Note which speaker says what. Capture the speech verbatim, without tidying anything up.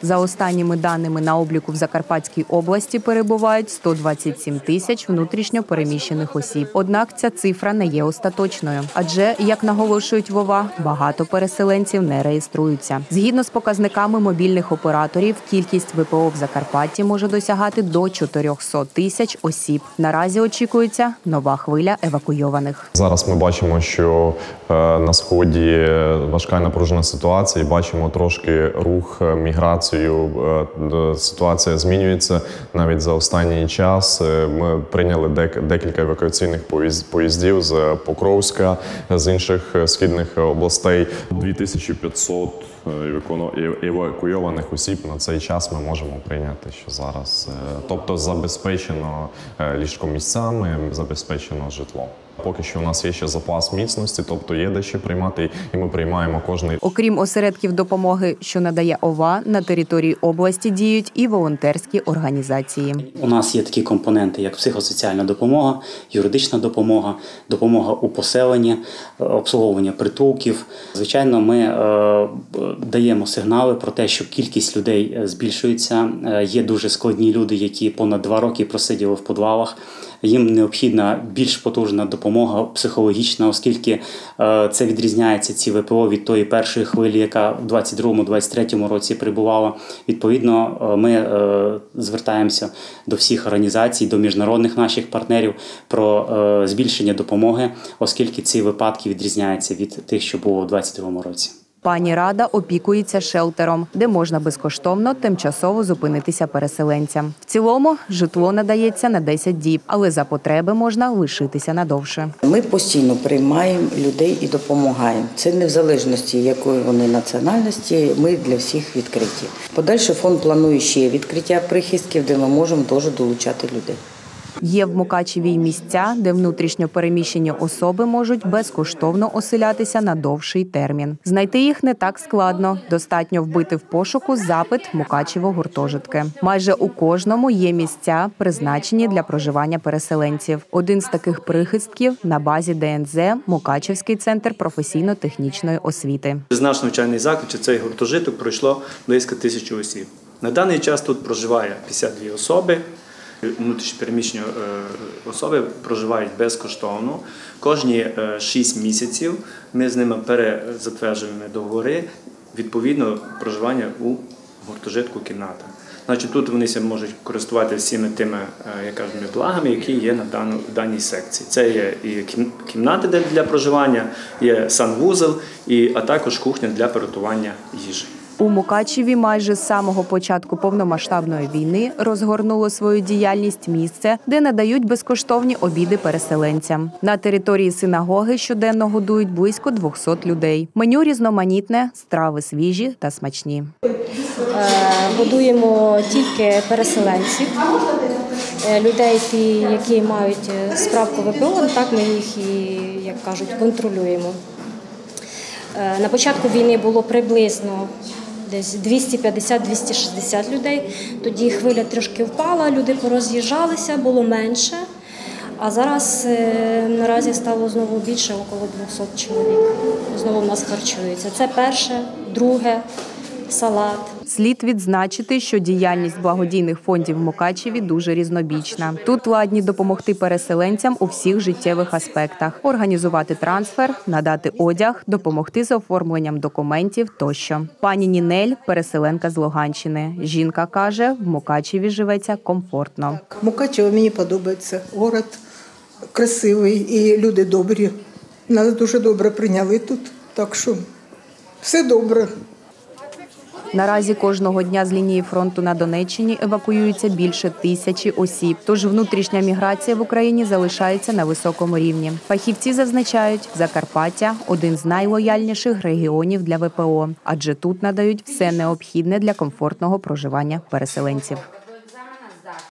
Speaker 1: За останніми даними, на обліку в Закарпатській області перебувають сто двадцять сім тисяч внутрішньо переміщених осіб. Однак ця цифра не є остаточною. Адже, як наголошують в ОВА, багато переселенців не реєструються. Згідно з показниками мобільних операторів, кількість ВПО в Закарпатті може досягати до чотирьохсот тисяч осіб. Наразі очікується нова хвиля евакуйованих.
Speaker 2: Зараз ми бачимо, що на Сході важка і напружена ситуація, і бачимо трошки рух, міграцію. Ситуація змінюється навіть за останній час. Ми прийняли декілька евакуаційних поїздів з Покровська, з інших східних областей. дві тисячі п'ятсот евакуйованих осіб на цей час ми можемо прийняти, що зараз. Тобто забезпечено ліжкомісцями, забезпечено житлом. Поки що у нас є ще запас міцності, тобто є де ще приймати, і ми приймаємо кожний.
Speaker 1: Окрім осередків допомоги, що надає ОВА, на території області діють і волонтерські організації.
Speaker 3: У нас є такі компоненти, як психосоціальна допомога, юридична допомога, допомога у поселенні, обслуговування притулків. Звичайно, ми е, даємо сигнали про те, що кількість людей збільшується. Є дуже складні люди, які понад два роки просиділи в підвалах. Їм необхідна більш потужна допомога психологічна, оскільки це відрізняється, ці ВПО, від тої першої хвилі, яка в двадцять другому - двадцять третьому році прибувала. Відповідно, ми звертаємося до всіх організацій, до міжнародних наших партнерів про збільшення допомоги, оскільки ці випадки відрізняються від тих, що було в двадцять другому році.
Speaker 1: Пані Рада опікується шелтером, де можна безкоштовно тимчасово зупинитися переселенцям. В цілому житло надається на десять діб, але за потреби можна лишитися надовше.
Speaker 4: Ми постійно приймаємо людей і допомагаємо. Це не в залежності, якої вони національності, ми для всіх відкриті. Подальше фонд планує ще відкриття прихистків, де ми можемо теж долучати людей.
Speaker 1: Є в Мукачеві й місця, де внутрішньо переміщені особи можуть безкоштовно оселятися на довший термін. Знайти їх не так складно. Достатньо вбити в пошуку запит «Мукачево-гуртожитки». Майже у кожному є місця, призначені для проживання переселенців. Один з таких прихистків на базі Д Н З – Мукачевський центр професійно-технічної освіти.
Speaker 5: З наш навчальний заклад, чи цей гуртожиток, пройшло близько тисячі осіб. На даний час тут проживає п'ятдесят дві особи. Внутрішньо переміщені особи проживають безкоштовно. Кожні шість місяців ми з ними перезатверджуємо договори, відповідно проживання у гуртожитку кімната. Значить, тут вони можуть користуватися всіми тими, як кажуть, благами, які є на дану, даній секції. Це є і кімнати для проживання, є санвузол, і, а також кухня для приготування їжі.
Speaker 1: У Мукачеві майже з самого початку повномасштабної війни розгорнуло свою діяльність місце, де надають безкоштовні обіди переселенцям. На території синагоги щоденно годують близько двохсот людей. Меню різноманітне, страви свіжі та смачні.
Speaker 6: Годуємо тільки переселенців, людей, які мають справку В П О, так ми їх і, як кажуть, контролюємо. На початку війни було приблизно десь двісті п'ятдесят - двісті шістдесят людей. Тоді хвиля трошки впала, люди пороз'їжджалися, було менше. А зараз наразі стало знову більше, около двохсот чоловік. Знову в нас харчуються. Це перше, друге, салат.
Speaker 1: Слід відзначити, що діяльність благодійних фондів в Мукачеві дуже різнобічна. Тут ладні допомогти переселенцям у всіх життєвих аспектах – організувати трансфер, надати одяг, допомогти з оформленням документів тощо. Пані Нінель – переселенка з Луганщини. Жінка каже, в Мукачеві живеться комфортно.
Speaker 7: Мукачево мені подобається. Город красивий і люди добрі. Нас дуже добре прийняли тут, так що все добре.
Speaker 1: Наразі кожного дня з лінії фронту на Донеччині евакуюється більше тисячі осіб. Тож внутрішня міграція в Україні залишається на високому рівні. Фахівці зазначають, Закарпаття – один з найлояльніших регіонів для В П О, адже тут надають все необхідне для комфортного проживання переселенців.